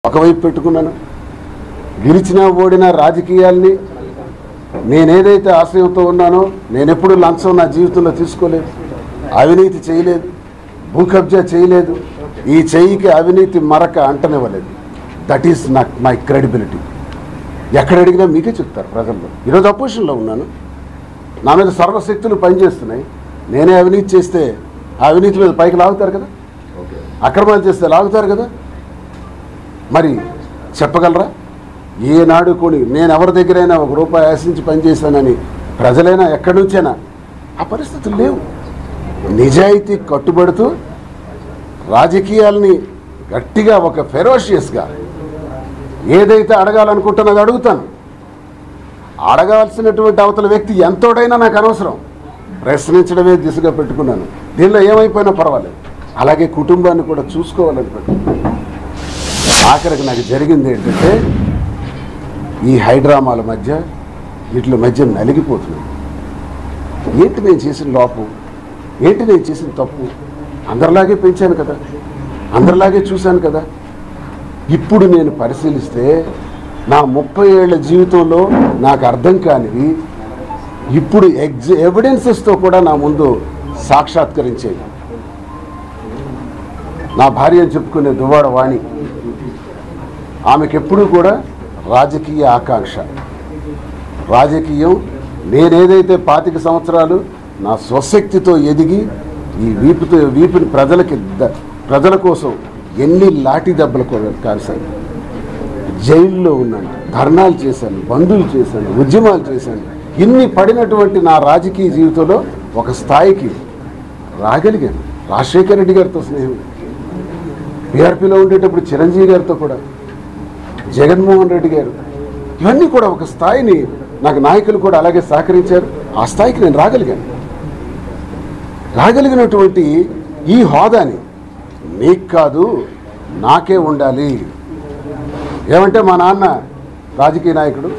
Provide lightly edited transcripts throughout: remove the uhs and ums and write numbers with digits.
ఒకవైపు పెట్టుకున్నాను. గెలిచినా ఓడినా రాజకీయాల్ని నేనేదైతే ఆశయంతో ఉన్నానో, నేనెప్పుడు లంచం నా జీవితంలో తీసుకోలేదు, అవినీతి చేయలేదు, భూ కబ్జా చేయలేదు, ఈ చెయ్యికి అవినీతి మరక అంటనివ్వలేదు. That is not my credibility. ఎక్కడ అడిగినా మీకే చెప్తారు ప్రజల్లో. ఈరోజు అపోజిషన్లో ఉన్నాను, నా మీద సర్వశక్తులు పనిచేస్తున్నాయి. నేనే అవినీతి చేస్తే ఆ అవినీతి మీద పైకి లాగుతారు కదా, అక్రమాలు చేస్తే లాగుతారు కదా. మరి చెప్పగలరా? ఏనాడు కొని నేను ఎవరి దగ్గరైనా ₹1 ఆశించి పనిచేశానని ప్రజలైనా ఎక్కడి నుంచైనా ఆ పరిస్థితులు లేవు. నిజాయితీ కట్టుబడుతూ రాజకీయాల్ని గట్టిగా ఒక ఫెరోషియస్గా ఏదైతే అడగాలనుకుంటున్నది అడుగుతాను. అడగాల్సినటువంటి అవతల వ్యక్తి ఎంతోడైనా నాకు అనవసరం, ప్రశ్నించడమే దిశగా పెట్టుకున్నాను. దీనిలో ఏమైపోయినా పర్వాలేదు. అలాగే కుటుంబాన్ని కూడా చూసుకోవాలని పెట్టుకున్నాను. ఆఖరికి నాకు జరిగింది ఏంటంటే, ఈ హైడ్రామాల మధ్య వీటి మధ్య నలిగిపోతున్నాను. ఏంటి నేను చేసిన లోపం, ఏంటి నేను చేసిన తప్పు? అందరిలాగే పెంచాను కదా, అందరిలాగే చూశాను కదా. ఇప్పుడు నేను పరిశీలిస్తే నా 30 ఏళ్ల జీవితంలో నాకు అర్థం కానివి ఇప్పుడు ఎవిడెన్సెస్తో కూడా నా ముందు సాక్షాత్కరించేవి. నా భార్య చెప్పుకునే దువ్వాడ వాణి, ఆమెకెప్పుడూ కూడా రాజకీయ ఆకాంక్ష, రాజకీయం. నేనేదైతే 25 సంవత్సరాలు నా స్వశక్తితో ఎదిగి ఈ వీపుని ప్రజల కోసం ఎన్ని లాఠీ దెబ్బలు కాల్చాను, జైల్లో ఉన్నాను, ధర్నాలు చేశాను, బంధువులు చేశాను, ఉద్యమాలు చేశాను. ఇన్ని పడినటువంటి నా రాజకీయ జీవితంలో ఒక స్థాయికి రాగలిగాను. రాజశేఖర రెడ్డి గారితో స్నేహం, పీఆర్పీలో ఉండేటప్పుడు చిరంజీవి గారితో కూడా, జగన్మోహన్ రెడ్డి గారు, ఇవన్నీ కూడా ఒక స్థాయిని నాకు నాయకులు కూడా అలాగే సహకరించారు. ఆ స్థాయికి నేను రాగలిగినటువంటి ఈ హోదాని నీకు కాదు నాకే ఉండాలి. ఏమంటే మా నాన్న రాజకీయ నాయకుడు,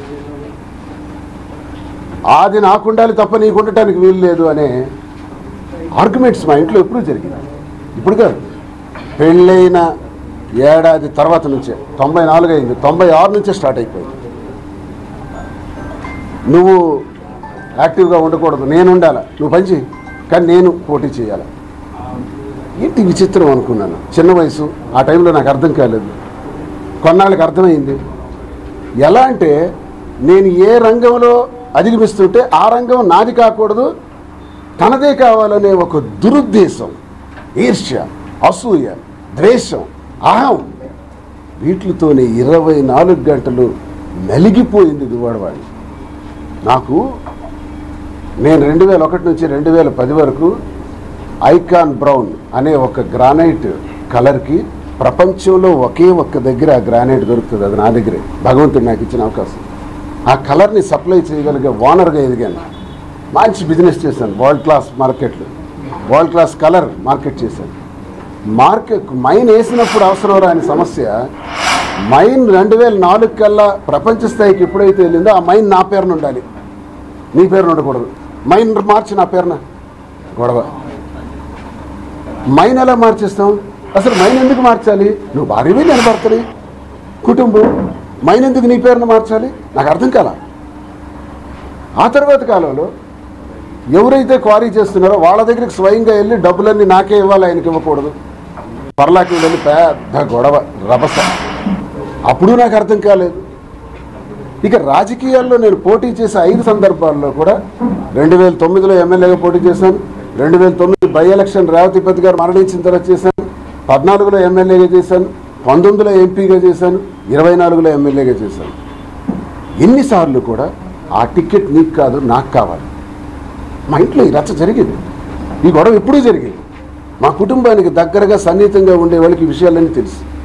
అది నాకుండాలి తప్ప నీకు ఉండటానికి వీలు లేదు అనే ఆర్గ్యుమెంట్స్ మా ఇంట్లో ఎప్పుడూ జరిగింది. ఇప్పుడు కాదు, పెళ్ళైన ఏడాది తర్వాత నుంచే, 94 అయింది, 96 నుంచే స్టార్ట్ అయిపోయింది. నువ్వు యాక్టివ్గా ఉండకూడదు, నేను ఉండాలా, నువ్వు పని చేయి, కానీ నేను పోటీ చేయాలి. ఏంటి విచిత్రం అనుకున్నాను. చిన్న వయసు, ఆ టైంలో నాకు అర్థం కాలేదు. కొన్నాళ్ళకి అర్థమైంది. ఎలా అంటే, నేను ఏ రంగంలో అధిగమిస్తుంటే ఆ రంగం నాది కాకూడదు, తనదే కావాలనే ఒక దురుద్దేశం, ఈర్ష్య, అసూయ, ద్వేషం, అహం, వీటితోనే 24 గంటలు నలిగిపోయింది దువ్వాడవాడి. నాకు నేను 2001 నుంచి 2010 వరకు ఐకాన్ బ్రౌన్ అనే ఒక గ్రానైట్ కలర్కి ప్రపంచంలో ఒకే ఒక్క దగ్గర ఆ గ్రానైట్ దొరుకుతుంది, అది నా దగ్గరే. భగవంతుడు నాకు ఇచ్చిన అవకాశం. ఆ కలర్ని సప్లై చేయగలిగే ఓనర్గా ఎదిగాను. మంచి బిజినెస్ చేశాను, వరల్డ్ క్లాస్ మార్కెట్లు, వరల్డ్ క్లాస్ కలర్ మార్కెట్ చేశాను. మైన్ వేసినప్పుడు అవసరం రాని సమస్య, మైన్ 2004 కల్లా ప్రపంచ స్థాయికి ఎప్పుడైతే వెళ్ళిందో ఆ మైన్ నా పేరున ఉండాలి, నీ పేరున ఉండకూడదు. మైన్ మార్చి నా పేరున గొడవ. మైన్ ఎలా మార్చేస్తాం? అసలు మైన్ ఎందుకు మార్చాలి? నువ్వు భార్యవి, నేను భర్తని, కుటుంబం, మైన్ ఎందుకు నీ పేరున మార్చాలి? నాకు అర్థం కాల. ఆ తర్వాత కాలంలో ఎవరైతే క్వారీ చేస్తున్నారో వాళ్ళ దగ్గరికి స్వయంగా వెళ్ళి డబ్బులన్నీ నాకే ఇవ్వాలి, ఆయనకి ఇవ్వకూడదు, పర్లాకి వెళ్ళి పెద్ద గొడవ, రభస. అప్పుడు నాకు అర్థం కాలేదు. ఇక రాజకీయాల్లో నేను పోటీ చేసే 5 సందర్భాల్లో కూడా 2009లో ఎమ్మెల్యేగా పోటీ చేశాను, 2009 బై ఎలక్షన్ రేవతిపతి గారు మరణించిన తర్వాత చేశాను, 14లో ఎమ్మెల్యేగా చేశాను, 19లో ఎంపీగా చేశాను, 24లో ఎమ్మెల్యేగా చేశాను. ఎన్నిసార్లు కూడా ఆ టికెట్ నీకు కాదు నాకు కావాలి. మా ఇంట్లో ఈ రచ్చ జరిగింది, ఈ గొడవ ఎప్పుడూ జరిగింది. మా కుటుంబానికి దగ్గరగా సన్నిహితంగా ఉండే వాళ్ళకి ఈ విషయాలన్నీ తెలుసు.